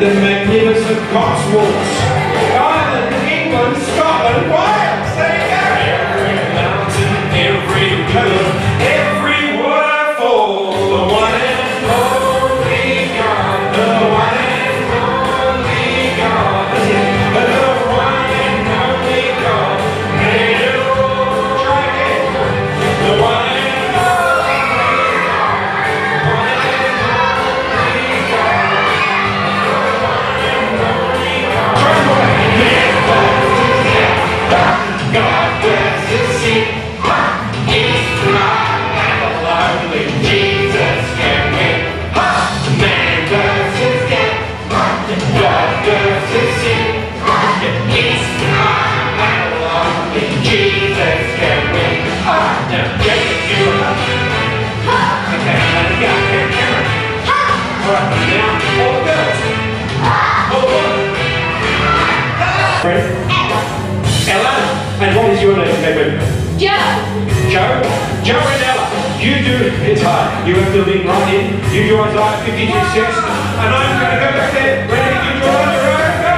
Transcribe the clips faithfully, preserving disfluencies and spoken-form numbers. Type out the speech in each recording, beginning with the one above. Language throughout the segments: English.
the magnificent Cotswolds, Ireland, England, Scotland, Wales, there you go. Every mountain, every river, every waterfall, the one and only God, the one and only God, the one and only God, made it all. Try again. The one and only God, one and only God, the one and only God. Try again. God bless his seat. He's not lonely. Jesus can win. Man does his death. God does his sin. He's not lonely. Jesus can win. Now get it, you up. Okay, let it go. Here, here. Alright, now all the girls. All the boys. Ready? Ella, and what is your name, baby? Joe. Joe? Joe and Ella, you do, it's hard. You have to lean right in. You draw Isaiah fifty-two six, and I'm going to go back there. Ready? You draw on your own. Go!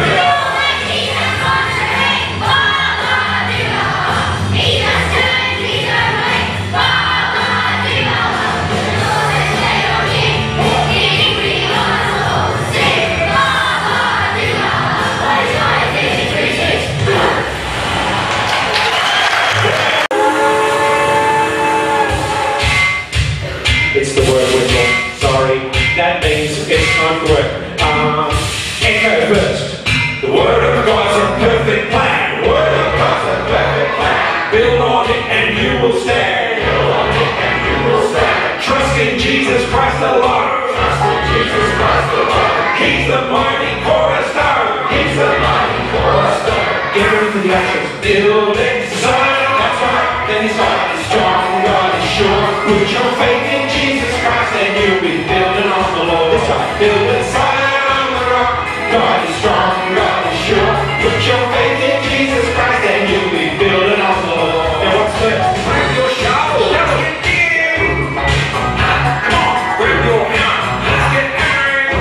It's the word whistle. Sorry. That means it's time for work. Um, echo first. The word of God's a perfect plan. The word of God's a perfect plan. Build on it and you will stand. Build on it and you will stand. Trust in Jesus Christ alone. Trust in Jesus Christ alone. He's the mighty cornerstone. He's the mighty cornerstone. Get ready for the actions. Build it, son. That's right. Then he's God is strong. God is sure. Put your faith in Jesus Christ and you'll be building on the Lord. This time, building solid on the rock. God is strong, God is sure. Put your faith in Jesus Christ and you'll be building on the Lord. Now what's next? Grab your shovel, let's get digging. Come on, grab your hammer, let's get hammering.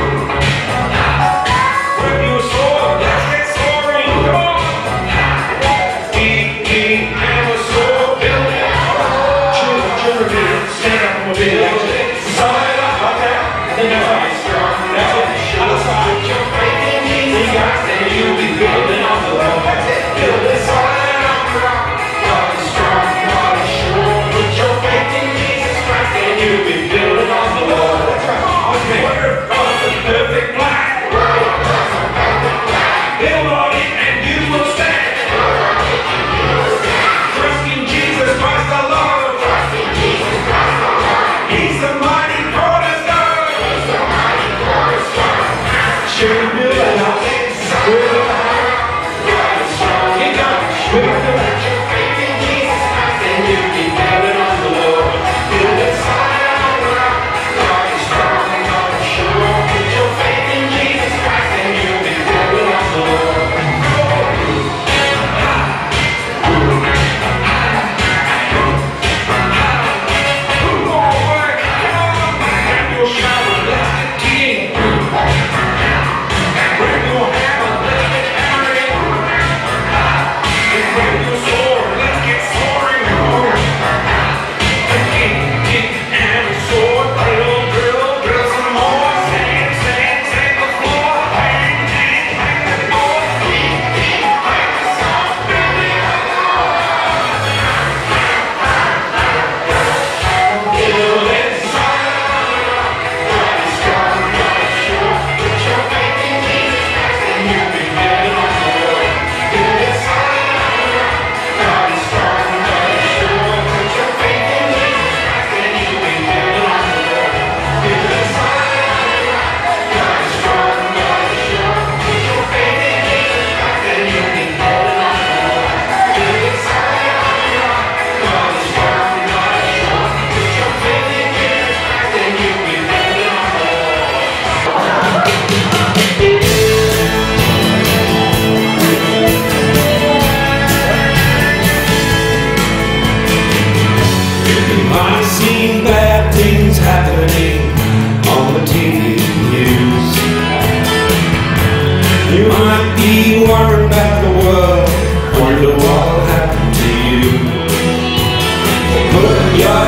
Grab your sword, let's get soaring. Come on. Dig, dig, hammer, sword, building. Children, children, stand up.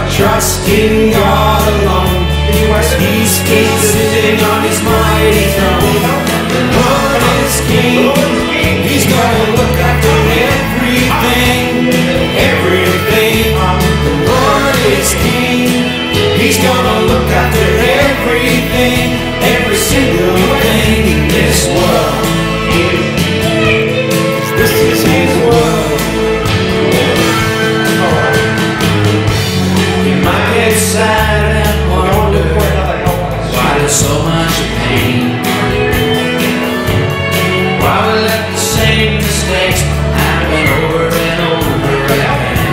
trust in God alone. He's King, sitting on His mighty throne. The Lord is King. He's gonna look after everything, everything. The Lord is King. He's gonna look after everything, every single thing in this world. This is His world. You might get sad and wonder why there's so much pain. Why we let the same mistakes happen over and over again.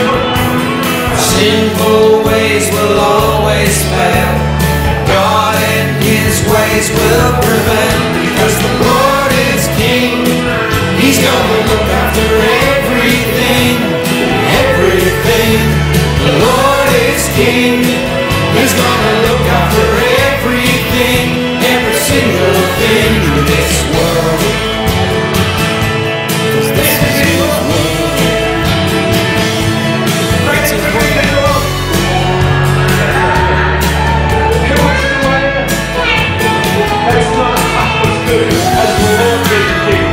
Sinful ways will always fail. God and His ways will prevail. Because the Lord is King. He's gonna look after everything, everything. The Lord is King. He's gonna look after everything, every single thing in this world. 'Cause this is His world. It's His world. That's not as good as the Lord is King.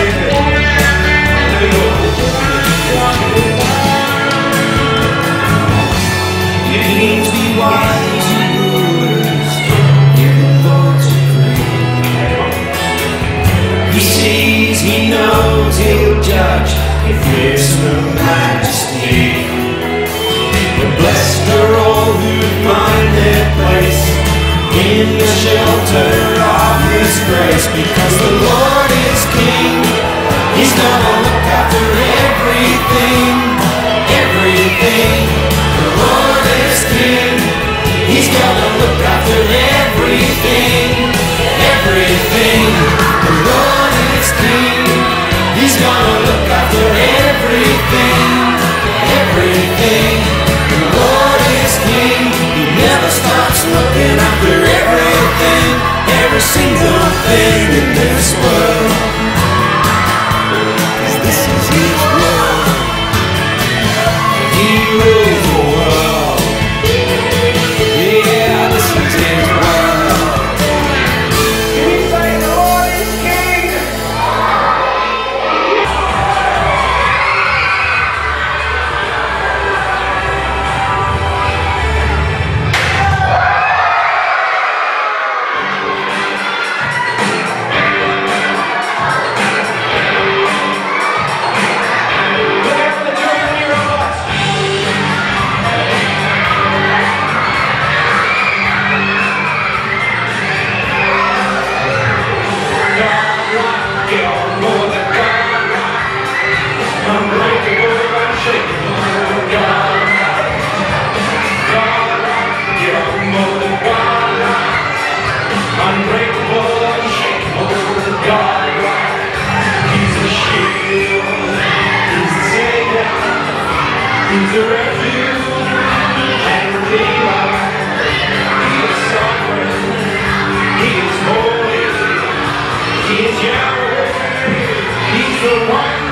You need to be wise and rulers, hear the Lord's decree. He sees, He knows, He'll judge, He fears the majesty. But blessed are all who find their place in the shelter of His grace. Because the Lord is King. He's gonna look after everything, everything. The Lord is King. He's gonna look after everything, everything. The Lord is King. He's gonna look after everything, everything. The Lord is King. He never stops looking after everything, every single thing in this world. 'Cause this is His world. He rules the world. Yeah, this is His world. Can you say the Lord is King? Look out for the children in your eyes. You're more than God. Unbreakable, unshakable, God. God, you're more than God. Unbreakable, unshakable, God. He's a shield, He's a savior, He's a refuge and redeemer. He is sovereign, He is holy, He is Yahweh, He's the one.